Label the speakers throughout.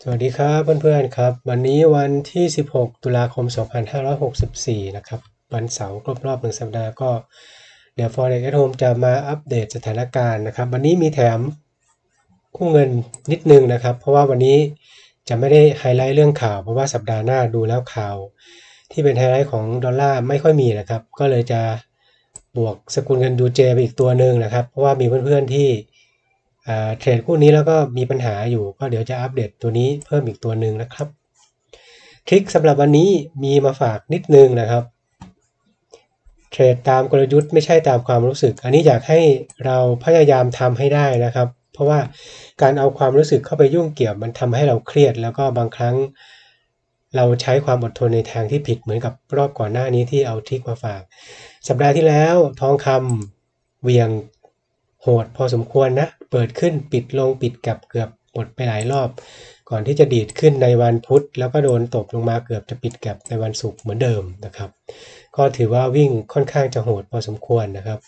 Speaker 1: วัสดีครับเพื่อนๆครับวันนี้วันที่16ตุลาคม2564นะครับวันเสาร์ครบรอบ1สัปดาห์ก็เดี๋ยว Forex at Home จะมาอัปเดตสถานการณ์นะครับวันนี้มีแถมคู่เงินนิดนึงนะครับเพราะว่าวันนี้จะไม่ได้ไฮไลท์เรื่องข่าวเพราะว่าสัปดาห์หน้าดูแล้วข่าวที่เป็นไฮไลท์ของดอลลาร์ไม่ค่อยมีนะครับก็เลยจะบวกสกุลเงินดูเจไปอีกตัวหนึ่งนะครับเพราะว่ามีเพื่อนๆที่เทรดคู่นี้แล้วก็มีปัญหาอยู่ก็เดี๋ยวจะอัปเดตตัวนี้เพิ่มอีกตัวหนึ่งนะครับทริคสำหรับวันนี้มีมาฝากนิดนึงนะครับเทรดตามกลยุทธ์ไม่ใช่ตามความรู้สึกอันนี้อยากให้เราพยายามทำให้ได้นะครับเพราะว่าการเอาความรู้สึกเข้าไปยุ่งเกี่ยวมันทำให้เราเครียดแล้วก็บางครั้งเราใช้ความอดทนในทางที่ผิดเหมือนกับรอบก่อนหน้านี้ที่เอาทริคมาฝากสัปดาห์ที่แล้วทองคำเวียงโหดพอสมควรนะเปิดขึ้นปิดลงปิดกับเกือบหมดไปหลายรอบก่อนที่จะดีดขึ้นในวันพุธแล้วก็โดนตบลงมาเกือบจะปิดกับในวันศุกร์เหมือนเดิมนะครับก็ถือว่าวิ่งค่อนข้างจะโหดพอสมควรนะครับ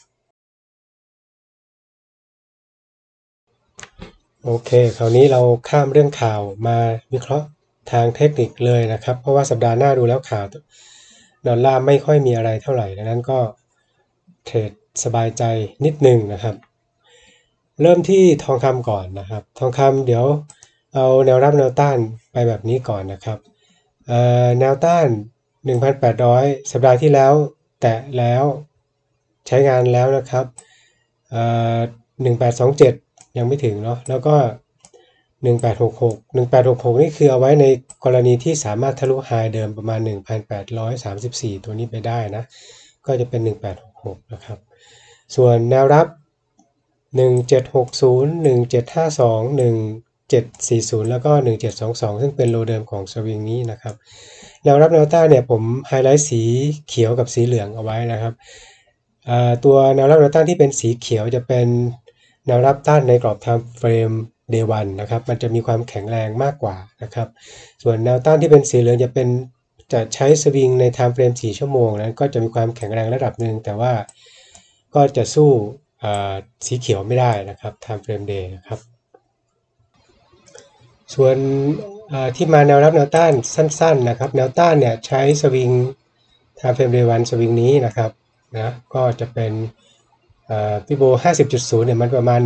Speaker 1: โอเคคราวนี้เราข้ามเรื่องข่าวมาวิเคราะห์ทางเทคนิคเลยนะครับเพราะว่าสัปดาห์หน้าดูแล้วข่าวดอลลาร์ไม่ค่อยมีอะไรเท่าไหร่ดังนั้นก็เทรดสบายใจนิดนึงนะครับเริ่มที่ทองคำก่อนนะครับทองคำเดี๋ยวเอาแนวรับแนวต้านไปแบบนี้ก่อนนะครับแนวต้าน 1,800 สัปดาห์ที่แล้วแตะแล้วใช้งานแล้วนะครับ1827ยังไม่ถึงเนาะแล้วก็1866นี่คือเอาไว้ในกรณีที่สามารถทะลุไฮเดิมประมาณ1834ตัวนี้ไปได้นะก็จะเป็น1866นะครับส่วนแนวรับ1760 1752 1740แล้วก็1722ซึ่งเป็นโลเดิมของสวิงนี้นะครับแนวรับแนวต้านเนี่ยผมไฮไลท์สีเขียวกับสีเหลืองเอาไว้นะครับตัวแนวรับแนวต้านที่เป็นสีเขียวจะเป็นแนวรับต้านในกรอบ time frame day 1นะครับมันจะมีความแข็งแรงมากกว่านะครับส่วนแนวต้านที่เป็นสีเหลืองจะใช้สวิงใน time frame 4ชั่วโมงนั้นก็จะมีความแข็งแรงระดับหนึ่งแต่ว่าก็จะสู้สีเขียวไม่ได้นะครับ time frame day นะครับส่วนที่มาแนวรับแนวต้านสั้นๆนะครับแนวต้านเนี่ยใช้สวิง time frame day 1สวิงนี้นะครับนะก็จะเป็นพี่โบ 50.0 เนี่ยมันประมาณ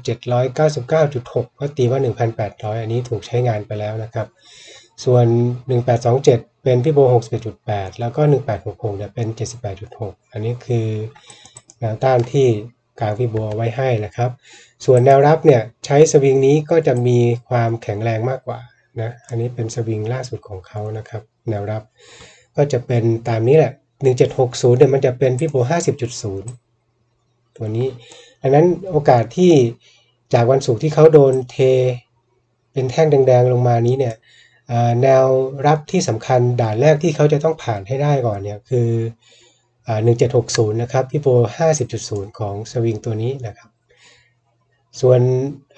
Speaker 1: 1,799.6 ก็ตีว่า 1,800 อันนี้ถูกใช้งานไปแล้วนะครับส่วน 1827 เป็นพี่โบ 61.8 แล้วก็ 1866 เนี่ยเป็น 78.6 อันนี้คือแนวต้านที่กลางพี่โบเอาไว้ให้นะครับส่วนแนวรับเนี่ยใช้สวิงนี้ก็จะมีความแข็งแรงมากกว่านะอันนี้เป็นสวิงล่าสุดของเขานะครับแนวรับก็จะเป็นตามนี้แหละ 1760 เนี่ยมันจะเป็นพี่โบ 50.0ตัวนี้ดังนั้นโอกาสที่จากวันศุกร์ที่เขาโดนเทเป็นแท่งแดงๆลงมานี้เนี่ยแนวรับที่สำคัญด่านแรกที่เขาจะต้องผ่านให้ได้ก่อนเนี่ยคือ1760นะครับพี่โบ 50.0 ของสวิงตัวนี้นะครับส่วน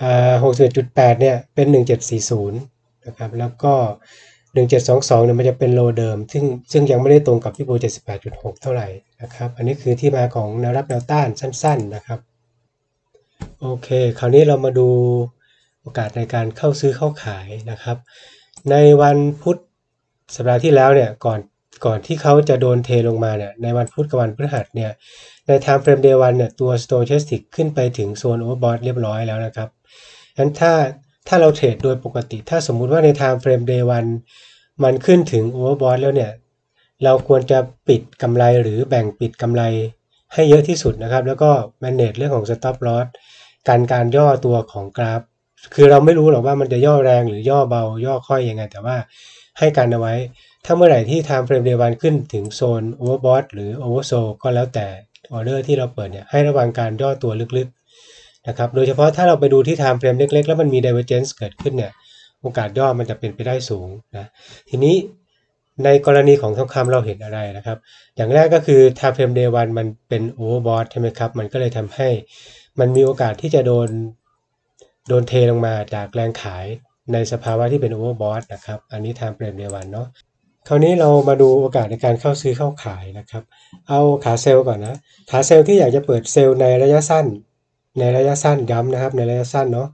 Speaker 1: 61.8เนี่ยเป็น1740นะครับแล้วก็1722เนี่ยมันจะเป็นโลเดิมซึ่งยังไม่ได้ตรงกับพี่โบ 78.6 เท่าไหร่นะครับอันนี้คือที่มาของแนวรับแนวต้านสั้นๆนะครับโอเคคราวนี้เรามาดูโอกาสในการเข้าซื้อเข้าขายนะครับในวันพุธสัปดาห์ที่แล้วเนี่ยก่อนที่เขาจะโดนเทลงมาเนี่ยในวันพุธกับวันพฤหัสเนี่ยใน time frame day 1เนี่ยตัว stochastic ขึ้นไปถึงโซน overbought เรียบร้อยแล้วนะครับงั้นถ้าเราเทรดโดยปกติถ้าสมมุติว่าใน time frame day 1มันขึ้นถึง overbought แล้วเนี่ยเราควรจะปิดกำไรหรือแบ่งปิดกำไรให้เยอะที่สุดนะครับแล้วก็ manage เรื่องของ stop loss การย่อตัวของกราฟคือเราไม่รู้หรอกว่ามันจะย่อแรงหรือย่อเบาย่อค่อยยังไงแต่ว่าให้กันเอาไว้ถ้าเมื่อไหร่ที่ time frame day 1ขึ้นถึงโซน overbought หรือ oversold ก็แล้วแต่ออเดอร์ที่เราเปิดเนี่ยให้ระวังการย่อตัวลึกๆนะครับโดยเฉพาะถ้าเราไปดูที่ time frame เล็กๆแล้วมันมี divergence เกิดขึ้นเนี่ยโอกาสย่อมันจะเป็นไปได้สูงนะทีนี้ในกรณีของทองคำเราเห็นอะไรนะครับอย่างแรกก็คือ time frame day 1มันเป็น overbought ใช่ไหมครับมันก็เลยทำให้มันมีโอกาสที่จะโดนเทลงมาจากแรงขายในสภาวะที่เป็น overbought นะครับอันนี้ time frame day 1เนาะคราวนี้เรามาดูโอกาสในการเข้าซื้อเข้าขายนะครับเอาขาเซลล์ก่อนนะขาเซลล์ที่อยากจะเปิดเซลล์ในระยะสั้นย้ำนะครับในระยะสั้นเนาะ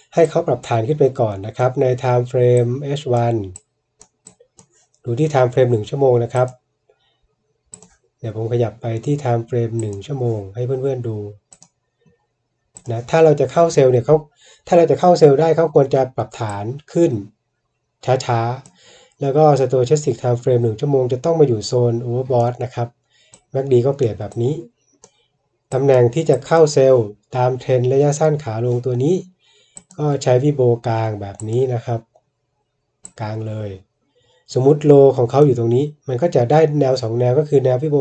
Speaker 1: ให้เขาปรับฐานขึ้นไปก่อนนะครับใน time frame H1 ดูที่ time frame 1 ชั่วโมงนะครับเดี๋ยวผมขยับไปที่ time frame 1 ชั่วโมงให้เพื่อนๆดูนะถ้าเราจะเข้าเซลล์เนี่ยถ้าเราจะเข้าเซลล์ได้เขาควรจะปรับฐานขึ้นช้าๆแล้วก็ stochastic time frame 1 ชั่วโมงจะต้องมาอยู่โซน overbought นะครับ MACD ก็เปลี่ยนแบบนี้ตำแหน่งที่จะเข้าเซลล์ตามเทรนระยะสั้นขาลงตัวนี้ก็ใช้วิโบกลางแบบนี้นะครับกลางเลยสมมุติโลของเขาอยู่ตรงนี้มันก็จะได้แนว2แนวก็คือแนววิโบ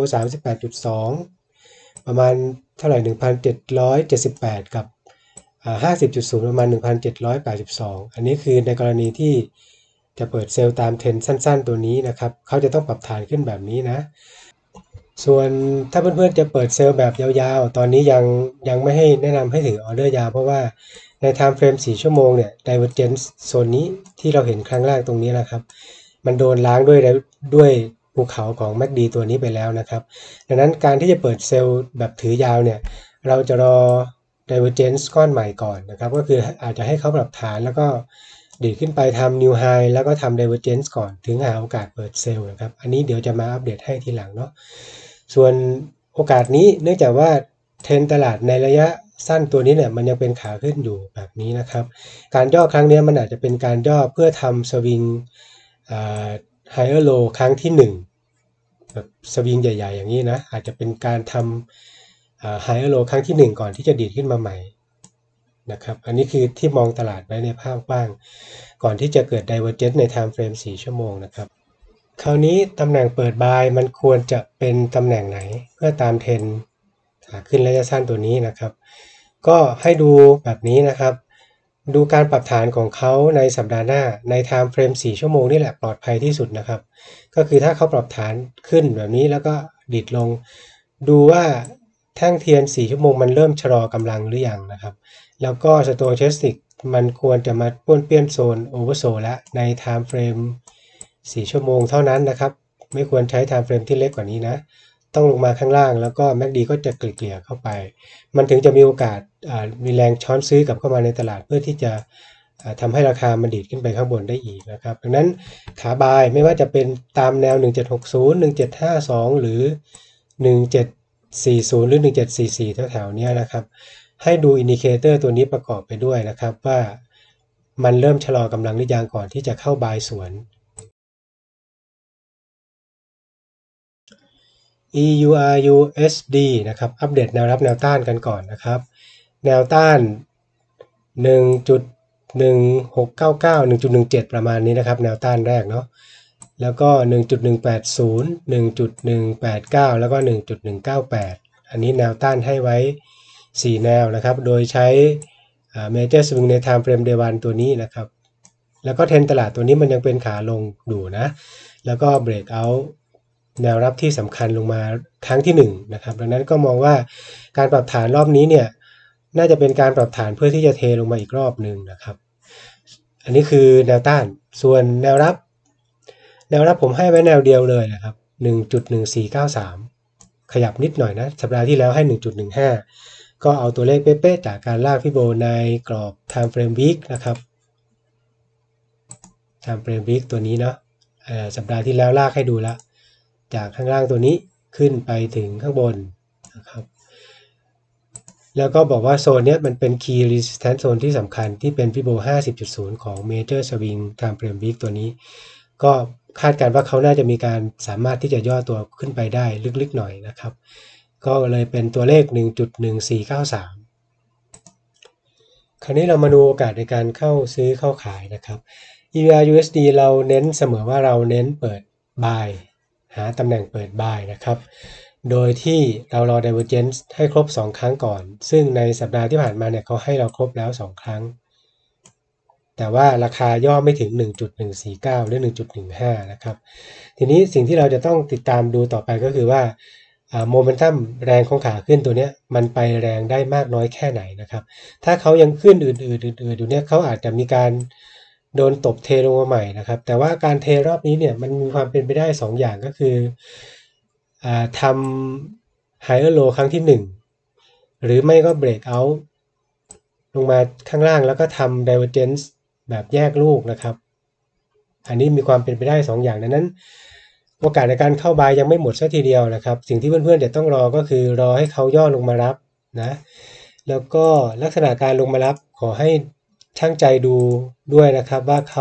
Speaker 1: 38.2 ประมาณเท่าไหร่ 1,778 กับ50.0 ประมาณ 1,782 อันนี้คือในกรณีที่จะเปิดเซลล์ตามเทรนสั้นๆตัวนี้นะครับเขาจะต้องปรับฐานขึ้นแบบนี้นะส่วนถ้าเพื่อนๆจะเปิดเซลล์แบบยาวๆตอนนี้ยังไม่ให้แนะนำให้ถือออเดอร์ยาวเพราะว่าใน time frame 4 ชั่วโมงเนี่ย divergence โซนนี้ที่เราเห็นครั้งแรกตรงนี้นะครับมันโดนล้างด้วยภูเขาของ MACD ตัวนี้ไปแล้วนะครับดังนั้นการที่จะเปิดเซลล์แบบถือยาวเนี่ยเราจะรอ divergence ก้อนใหม่ก่อนนะครับก็คืออาจจะให้เขาปรับฐานแล้วก็ดีดขึ้นไปทำ new high แล้วก็ทำ divergence ก่อนถึงหาโอกาสเปิดเซลล์นะครับอันนี้เดี๋ยวจะมาอัปเดตให้ทีหลังเนาะส่วนโอกาสนี้เนื่องจากว่าเทรนตลาดในระยะสั้นตัวนี้เนี่ยมันยังเป็นขาขึ้นอยู่แบบนี้นะครับการย่อครั้งนี้มันอาจจะเป็นการย่อเพื่อทำสวิงhigher low ครั้งที่1แบบสวิงใหญ่ๆอย่างนี้นะอาจจะเป็นการทำhigher low ครั้งที่1ก่อนที่จะดีดขึ้นมาใหม่นะครับอันนี้คือที่มองตลาดไว้ในภาพกว้างก่อนที่จะเกิด divergence ใน time frame 4 ชั่วโมงนะครับคราวนี้ตำแหน่งเปิดบายมันควรจะเป็นตำแหน่งไหนเพื่อตามเทรนขาขึ้นระยะสั้นตัวนี้นะครับก็ให้ดูแบบนี้นะครับดูการปรับฐานของเขาในสัปดาห์หน้าใน time frame 4 ชั่วโมงนี่แหละปลอดภัยที่สุดนะครับก็คือถ้าเขาปรับฐานขึ้นแบบนี้แล้วก็ดิดลงดูว่าแท่งเทียน4 ชั่วโมงมันเริ่มชะลอกำลังหรือยังนะครับแล้วก็ stochastic มันควรจะมาป้วนเปี้ยนโซน oversold แล้วใน time frame 4 ชั่วโมงเท่านั้นนะครับไม่ควรใช้ time frame ที่เล็กกว่านี้นะต้องลงมาข้างล่างแล้วก็ MACD ก็จะเกลี่ยเข้าไปมันถึงจะมีโอกาสมีแรงช้อนซื้อกลับเข้ามาในตลาดเพื่อที่จะทำให้ราคามันดีดขึ้นไปข้างบนได้อีกนะครับดังนั้นขาบายไม่ว่าจะเป็นตามแนว 1760 1752 หรือ 1740 หรือ 1744 แถวๆนี้นะครับให้ดูอินดิเคเตอร์ตัวนี้ประกอบไปด้วยนะครับว่ามันเริ่มชะลอกำลังหรือยังก่อนที่จะเข้าบายสวน EURUSD นะครับอัปเดตแนวรับแนวต้านกันก่อนนะครับแนวต้าน 1.1699 1.17 ประมาณนี้นะครับแนวต้านแรกเนาะแล้วก็ 1.180 1.189 แล้วก็ 1.198 อันนี้แนวต้านให้ไว้ 4 แนวนะครับโดยใช้ Major Swing ใน Time Frame Day 1 ตัวนี้นะครับแล้วก็เทรนตลาดตัวนี้มันยังเป็นขาลงอยู่นะแล้วก็ Break Out แนวรับที่สำคัญลงมาครั้งที่1นะครับดังนั้นก็มองว่าการปรับฐานรอบนี้เนี่ยน่าจะเป็นการปรับฐานเพื่อที่จะเทลงมาอีกรอบหนึ่งนะครับอันนี้คือแนวต้านส่วนแนวรับผมให้ไว้แนวเดียวเลยนะครับ 1.1493 ขยับนิดหน่อยนะสัปดาห์ที่แล้วให้ 1.15 ก็เอาตัวเลขเป๊ะๆจากการลากฟิโบในกรอบ Time Frame Week นะครับ Time Frame Week ตัวนี้เนาะสัปดาห์ที่แล้วลากให้ดูแล้วจากข้างล่างตัวนี้ขึ้นไปถึงข้างบนนะครับแล้วก็บอกว่าโซนนี้มันเป็น Key Resistance Zone ที่สำคัญที่เป็นฟิโบ 50.0 ของ Major Swing Time Frame Week ตัวนี้ก็คาดการณ์ว่าเขาน่าจะมีการสามารถที่จะย่อตัวขึ้นไปได้ลึกๆหน่อยนะครับก็เลยเป็นตัวเลข 1.1493 คราวนี้เรามาดูโอกาสในการเข้าซื้อเข้าขายนะครับ EURUSD เราเน้นเสมอว่าเราเน้นเปิด buy หาตำแหน่งเปิด buy นะครับโดยที่เรารอ divergence ให้ครบ2 ครั้งก่อนซึ่งในสัปดาห์ที่ผ่านมาเนี่ยเขาให้เราครบแล้ว2 ครั้งแต่ว่าราคาย่อไม่ถึง 1.149 หรือ 1.15 นะครับทีนี้สิ่งที่เราจะต้องติดตามดูต่อไปก็คือว่าโมเมนตัมแรงของขาขึ้นตัวนี้มันไปแรงได้มากน้อยแค่ไหนนะครับถ้าเขายังขึ้นอื่นอยู่เนี่ยเขาอาจจะมีการโดนตบเทลงมาใหม่นะครับแต่ว่าการเทรอบนี้เนี่ยมันมีความเป็นไปได้2 อย่างก็คือทำ higher low ครั้งที่1หรือไม่ก็ break out ลงมาข้างล่างแล้วก็ทำ divergence แบบแยกลูกนะครับอันนี้มีความเป็นไปได้2อย่างดังนั้นโอกาสในการเข้าบายยังไม่หมดซะทีเดียวนะครับสิ่งที่เพื่อนๆจะต้องรอก็คือรอให้เขาย่อลงมารับนะแล้วก็ลักษณะการลงมารับขอให้ช่างใจดูด้วยนะครับว่าเขา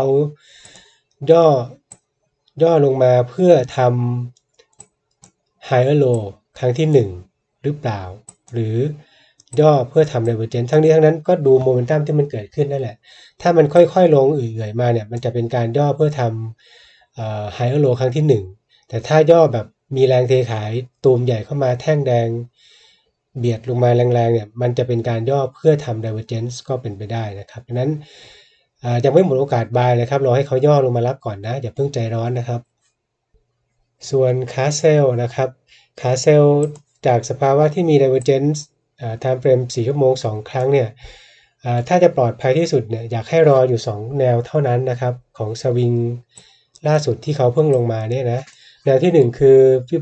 Speaker 1: ย่อลงมาเพื่อทำ higher low ครั้งที่1หรือเปล่าหรือย่อเพื่อทำ divergence ทั้งนี้ทั้งนั้นก็ดูโมเมนตัมที่มันเกิดขึ้นนั่นแหละถ้ามันค่อยๆลงเอื่อยๆมาเนี่ยมันจะเป็นการย่อเพื่อทำhigher low ครั้งที่1แต่ถ้าย่อแบบมีแรงเทขายตูมใหญ่เข้ามาแท่งแดงเบียดลงมาแรงๆเนี่ยมันจะเป็นการย่อเพื่อทำ divergence ก็เป็นไปได้นะครับดังนั้นยังไม่หมดโอกาสบายเลยครับรอให้เขาย่อลงมารับก่อนนะอย่าเพิ่งใจร้อนนะครับส่วนขาเซลนะครับขาเซลจากสภาวะที่มี divergence time frame 4 ชั่วโมง2 ครั้งเนี่ยถ้าจะปลอดภัยที่สุดเนี่ยอยากให้รออยู่2แนวเท่านั้นนะครับของสวิงล่าสุดที่เขาเพิ่งลงมาเนี่ยนะแนวที่1คือฟิโบ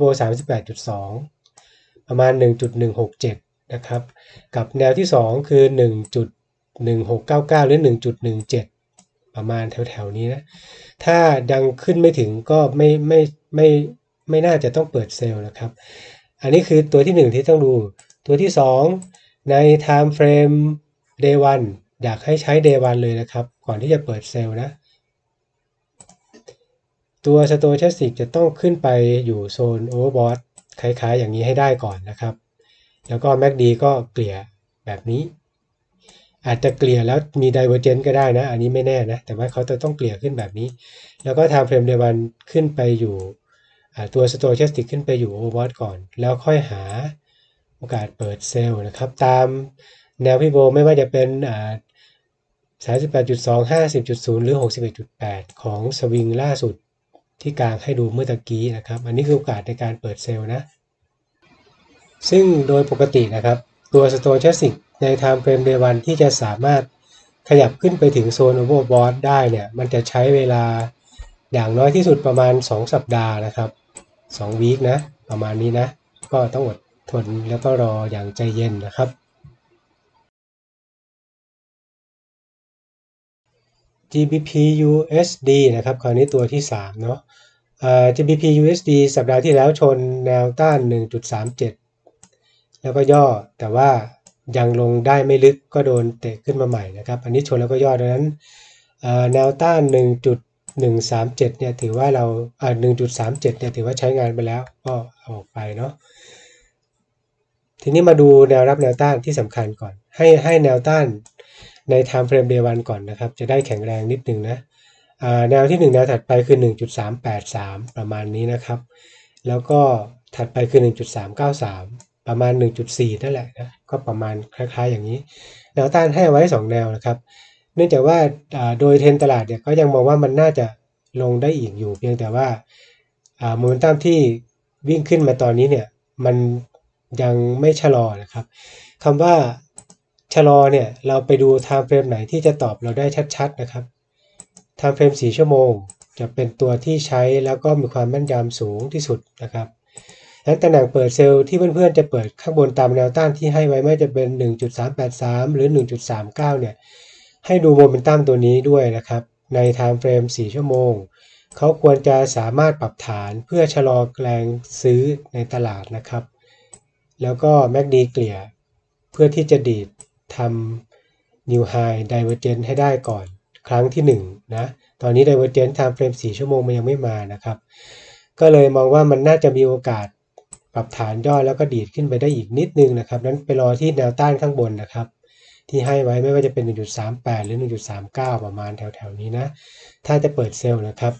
Speaker 1: 38.2 ประมาณ 1.167 นะครับกับแนวที่2คือ 1.1699 หรือ 1.17 ประมาณแถวๆนี้นะถ้ายังขึ้นไม่ถึงก็ไม่น่าจะต้องเปิดเซลล์นะครับอันนี้คือตัวที่1ที่ต้องดูตัวที่2ใน time frame day 1อยากให้ใช้ day 1เลยนะครับก่อนที่จะเปิดเซลล์นะตัว Stochastic จะต้องขึ้นไปอยู่โซน overbought คล้ายๆอย่างนี้ให้ได้ก่อนนะครับแล้วก็ MACD ก็เกลี่ยแบบนี้อาจจะเกลี่ยแล้วมี divergence ก็ได้นะอันนี้ไม่แน่นะแต่ว่าเขาจะต้องเกลี่ยขึ้นแบบนี้แล้วก็ time frame day 1ขึ้นไปอยู่ตัว Stochastic ขึ้นไปอยู่ overbought ก่อนแล้วค่อยหาโอกาสเปิดเซลล์นะครับตามแนวพิโบไม่ว่าจะเป็น38.2 50.0 หรือ 61.8 ของสวิงล่าสุดที่กลางให้ดูเมื่อตะกี้นะครับอันนี้คือโอกาสในการเปิดเซลล์นะซึ่งโดยปกตินะครับตัว Stochastic ใน time frame day 1ที่จะสามารถขยับขึ้นไปถึงโซน overbought ได้เนี่ยมันจะใช้เวลาอย่างน้อยที่สุดประมาณ2สัปดาห์นะครับ2 วีคนะประมาณนี้นะก็ต้องอดทนแล้วก็รออย่างใจเย็นนะครับ GBP USD นะครับคราวนี้ตัวที่3เนาะGBP USD สัปดาห์ที่แล้วชนแนวต้าน 1.37 แล้วก็ย่อแต่ว่ายังลงได้ไม่ลึกก็โดนเตะขึ้นมาใหม่นะครับอันนี้ชนแล้วก็ย่อดังนั้นแนวต้าน 1.137 เนี่ยถือว่าเรา1.37 เนี่ยถือว่าใช้งานไปแล้วก็เอาออกไปเนาะทีนี้มาดูแนวรับแนวต้านที่สำคัญก่อนให้แนวต้านใน time frame day 1ก่อนนะครับจะได้แข็งแรงนิดนึงนะแนวที่1แนวถัดไปคือ 1.383 ประมาณนี้นะครับแล้วก็ถัดไปคือ 1.393 ประมาณ 1.4 นั่นแหละนะก็ประมาณคล้ายๆอย่างนี้แนวต้านให้ไว้2แนวนะครับเนื่องจากว่าโดยเทรนตลาดเนี่ยก็ยังมองว่ามันน่าจะลงได้อีกอยู่เพียงแต่ว่าโมเมนตัมที่วิ่งขึ้นมาตอนนี้เนี่ยมันยังไม่ชะลอนะครับคำว่าชะลอเนี่ยเราไปดู time frame ไหนที่จะตอบเราได้ชัดๆนะครับ time frame 4 ชั่วโมงจะเป็นตัวที่ใช้แล้วก็มีความแม่นยำสูงที่สุดนะครับดังนั้นตำแหน่งเปิดเซลล์ที่เพื่อนๆจะเปิดข้างบนตามแนวต้านที่ให้ไว้ไม่จะเป็น 1.383 หรือ 1.39 เนี่ยให้ดูโมเมนตัมตัวนี้ด้วยนะครับใน time frame 4 ชั่วโมงเขาควรจะสามารถปรับฐานเพื่อชะลอแรงซื้อในตลาดนะครับแล้วก็ MACD เกลี่ยเพื่อที่จะดีดทำ New High Divergence ให้ได้ก่อนครั้งที่1นะตอนนี้ Divergence Time Frame 4 ชั่วโมงมันยังไม่มานะครับก็เลยมองว่ามันน่าจะมีโอกาสปรับฐานย่อแล้วก็ดีดขึ้นไปได้อีกนิดนึงนะครับนั้นไปรอที่แนวต้านข้างบนนะครับที่ให้ไว้ไม่ว่าจะเป็น 1.38 หรือ 1.39 ประมาณแถวๆนี้นะถ้าจะเปิดเซลล์นะครับ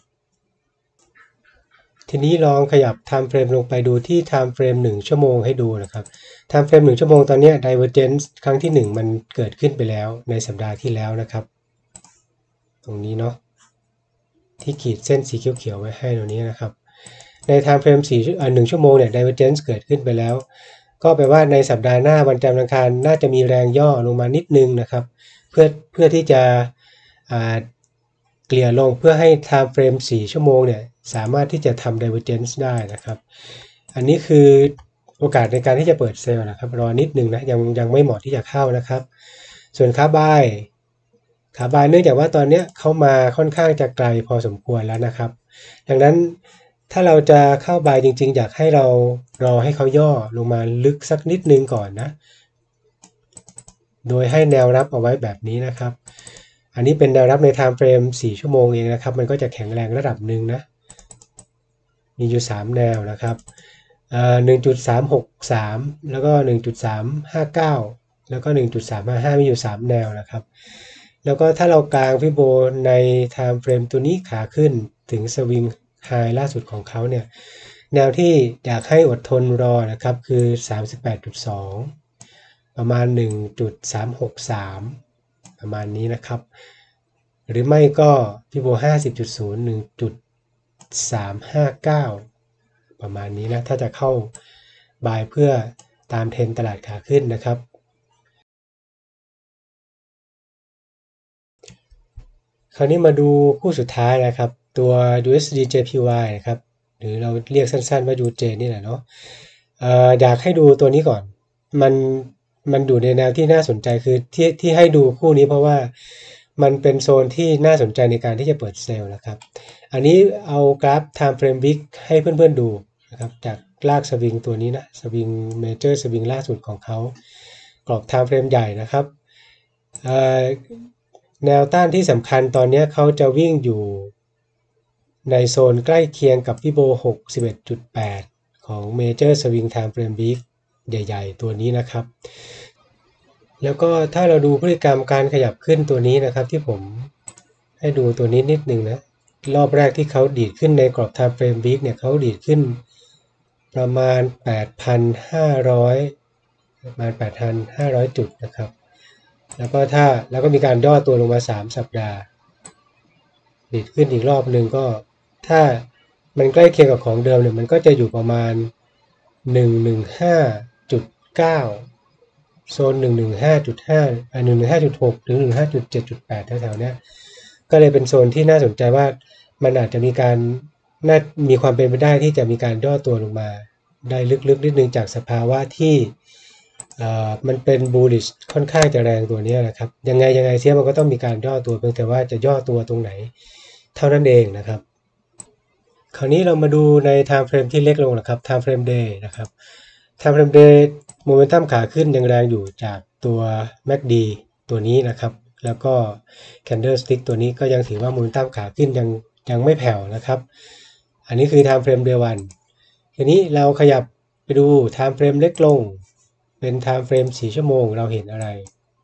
Speaker 1: ทีนี้ลองขยับ time frame ลงไปดูที่ time frame 1 ชั่วโมงให้ดูนะครับ time frame 1 ชั่วโมงตอนนี้ divergence ครั้งที่1มันเกิดขึ้นไปแล้วในสัปดาห์ที่แล้วนะครับตรงนี้เนาะที่ขีดเส้นสีเขียวๆไว้ให้ตรงนี้นะครับใน time frame 1 ชั่วโมงเนี่ย divergence เกิดขึ้นไปแล้วก็แปลว่าในสัปดาห์หน้าวันจันทร์อังคารน่าจะมีแรงย่อลงมานิดนึงนะครับเพื่อที่จะเกลี่ยลงเพื่อให้ time frame 4 ชั่วโมงเนี่ยสามารถที่จะทำ divergence ได้นะครับอันนี้คือโอกาสในการที่จะเปิดเซลล์นะครับรอนิดนึงนะยังไม่เหมาะที่จะเข้านะครับส่วนขาบายเนื่องจากว่าตอนนี้เขามาค่อนข้างจะไกลพอสมควรแล้วนะครับดังนั้นถ้าเราจะเข้าบายจริงๆอยากให้เรารอให้เขาย่อลงมาลึกสักนิดนึงก่อนนะโดยให้แนวรับเอาไว้แบบนี้นะครับอันนี้เป็นแนวรับใน time frame 4 ชั่วโมงเองนะครับมันก็จะแข็งแรงระดับหนึ่งนะมีอยู่3แนวนะครับ1.363 แล้วก็ 1.359 แล้วก็ 1.355 มีอยู่3แนวนะครับแล้วก็ถ้าเรากางฟิโบใน time frame ตัวนี้ขาขึ้นถึงสวิงไฮล่าสุดของเขาเนี่ยแนวที่อยากให้อดทนรอนะครับคือ 38.2 ประมาณ 1.363 ประมาณนี้นะครับหรือไม่ก็ฟิโบ 50.0 1.359 ประมาณนี้นะถ้าจะเข้าบายเพื่อตามเทรนตลาดขาขึ้นนะครับคราวนี้มาดูคู่สุดท้ายนะครับตัว USD JPY นะครับหรือเราเรียกสั้นๆว่า UJ นี่แหละเนาะอยากให้ดูตัวนี้ก่อนมันมันอยู่ในแนวที่น่าสนใจคือที่ให้ดูคู่นี้เพราะว่ามันเป็นโซนที่น่าสนใจในการที่จะเปิดเซลล์นะครับอันนี้เอากราฟ Time Frame Week ให้เพื่อนๆดูนะครับจากลากสวิงตัวนี้นะสวิงเมเจอร์สวิงล่าสุดของเขากรอบ Time Frame ใหญ่นะครับแนวต้านที่สำคัญตอนนี้เขาจะวิ่งอยู่ในโซนใกล้เคียงกับฟิโบ 61.8 ของ Major Swing Time Frame Week ใหญ่ๆตัวนี้นะครับแล้วก็ถ้าเราดูพฤติกรรมการขยับขึ้นตัวนี้นะครับที่ผมให้ดูตัวนี้นิดนึงนะรอบแรกที่เขาดีดขึ้นในกรอบ Time Frame Week เนี่ยเขาดีดขึ้นประมาณ 8,500 จุดนะครับแล้วก็มีการย่อตัวลงมา3สัปดาห์ดีดขึ้นอีกรอบหนึ่งก็ถ้ามันใกล้เคียงกับของเดิมเนี่ยมันก็จะอยู่ประมาณ 115.9 โซน 115.5 115.6 ถึง 115.7.8 แถวๆเนี้ยก็เลยเป็นโซนที่น่าสนใจว่ามันอาจจะมีความเป็นไปได้ที่จะมีการย่อตัวลงมาได้ลึกๆนิดนึงจากสภาวะที่มันเป็น bullish ค่อนข้างจะแรงตัวนี้นะครับยังไงเสียมันก็ต้องมีการย่อตัวเพียงแต่ว่าจะย่อตัวตรงไหนเท่านั้นเองนะครับคราวนี้เรามาดูใน time frame ที่เล็กลงนะครับ time frame day นะครับ time frame day โมเมนตัมขาขึ้นยังแรงอยู่จากตัว MACD ตัวนี้นะครับแล้วก็ candlestick ตัวนี้ก็ยังถือว่าโมเมนตัมขาขึ้นยังไม่แผ่วนะครับอันนี้คือ time frame day 1ทีนี้เราขยับไปดู time frame เล็กลงเป็น time frame 4 ชั่วโมงเราเห็นอะไร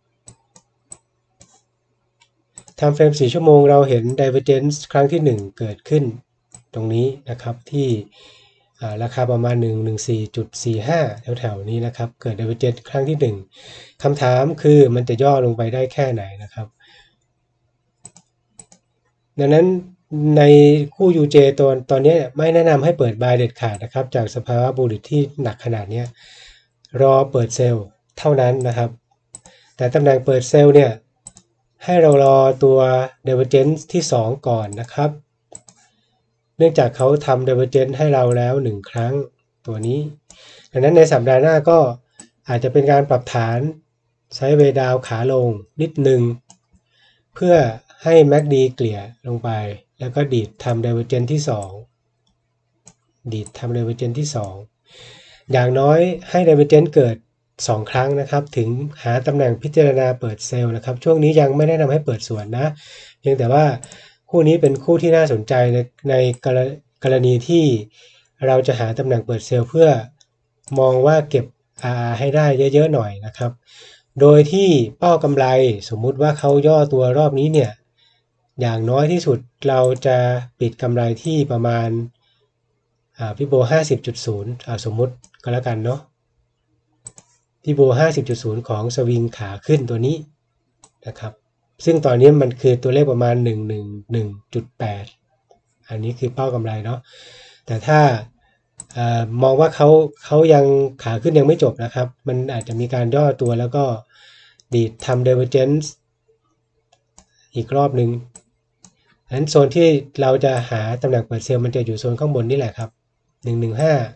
Speaker 1: time frame 4 ชั่วโมงเราเห็น divergence ครั้งที่1เกิดขึ้นตรงนี้นะครับที่ราคาประมาณ 114.45 แถวๆนี้นะครับเกิด divergence ครั้งที่1คำถามคือมันจะย่อลงไปได้แค่ไหนนะครับดังนั้นในคู่ UJ ตอนนี้ไม่แนะนำให้เปิด buy เด็ดขาดนะครับจากสภาวะ bullish ที่หนักขนาดนี้รอเปิดเซลล์เท่านั้นนะครับแต่ตำแหน่งเปิดเซลล์เนี่ยให้เรารอตัว divergence ที่2ก่อนนะครับเนื่องจากเขาทำ divergence ให้เราแล้ว1ครั้งตัวนี้ดังนั้นในสัปดาห์หน้าก็อาจจะเป็นการปรับฐานไซด์เวย์ดาวขาลงนิดนึงเพื่อให้ MACD เกลี่ยลงไปแล้วก็ดีดทำ divergence ที่2อย่างน้อยให้ divergence เกิด2ครั้งนะครับถึงหาตำแหน่งพิจารณาเปิดเซลล์นะครับช่วงนี้ยังไม่แนะนำให้เปิดสวนนะเพียงแต่ว่าคู่นี้เป็นคู่ที่น่าสนใจในกรณีที่เราจะหาตำแหน่งเปิดเซลล์เพื่อมองว่าเก็บ RR ให้ได้เยอะๆหน่อยนะครับโดยที่เป้ากำไรสมมุติว่าเขาย่อตัวรอบนี้เนี่ยอย่างน้อยที่สุดเราจะปิดกำไรที่ประมาณฟิโบ 50.0 สมมุติก็แล้วกันเนาะฟิโบ 50.0 ของสวิงขาขึ้นตัวนี้นะครับซึ่งตอนนี้มันคือตัวเลขประมาณ 111.8 อันนี้คือเป้ากำไรเนาะแต่ถ้ามองว่าเขายังขาขึ้นยังไม่จบนะครับมันอาจจะมีการย่อตัวแล้วก็ดีดทำ divergence อีกรอบนึงฉะนั้นโซนที่เราจะหาตำแหน่งเปิดเซลล์มันจะอยู่โซนข้างบนนี่แหละครับ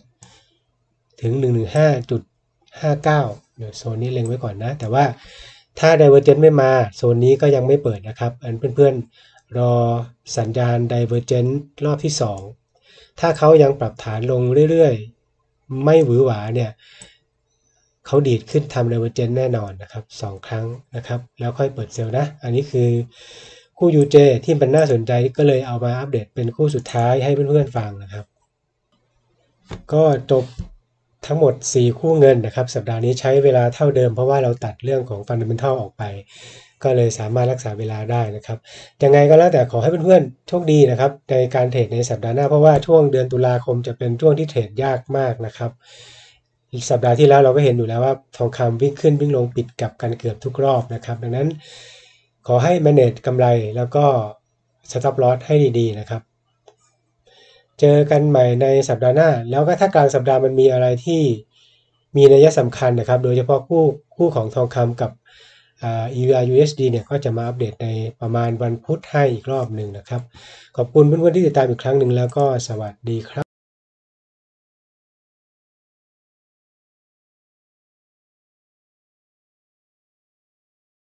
Speaker 1: 115 ถึง 115.59 เดี๋ยวโซนนี้เล็งไว้ก่อนนะแต่ว่าถ้า Divergent ไม่มาโซนนี้ก็ยังไม่เปิดนะครับอันเพื่อนๆรอสัญญาณ Divergent รอบที่2ถ้าเขายังปรับฐานลงเรื่อยๆไม่หวือหวาเนี่ยเขาดีดขึ้นทำ Divergent แน่นอนนะครับ2ครั้งนะครับแล้วค่อยเปิดเซลล์นะอันนี้คือคู่ UJ ที่มันน่าสนใจก็เลยเอามาอัปเดตเป็นคู่สุดท้ายให้เพื่อนๆฟังนะครับก็จบทั้งหมด4คู่เงินนะครับสัปดาห์นี้ใช้เวลาเท่าเดิมเพราะว่าเราตัดเรื่องของ Fundamental ออกไปก็เลยสามารถรักษาเวลาได้นะครับยังไงก็แล้วแต่ขอให้เพื่อนๆโชคดีนะครับในการเทรดในสัปดาห์หน้าเพราะว่าช่วงเดือนตุลาคมจะเป็นช่วงที่เทรดยากมากนะครับสัปดาห์ที่แล้วเราก็เห็นอยู่แล้วว่าทองคำวิ่งขึ้นวิ่งลงปิดกับกันเกือบทุกรอบนะครับดังนั้นขอให้ manage กำไรแล้วก็ stop loss ให้ดีๆนะครับเจอกันใหม่ในสัปดาห์หน้าแล้วก็ถ้ากลางสัปดาห์มันมีอะไรที่มีนัยสำคัญนะครับโดยเฉพาะคู่ของทองคำกับEUR USD เนี่ยก็จะมาอัปเดตในประมาณวันพุธให้อีกรอบหนึ่งนะครับขอบคุณเพื่อนๆที่ติดตามอีกครั้งหนึ่งแล้วก็สวัสดีครับ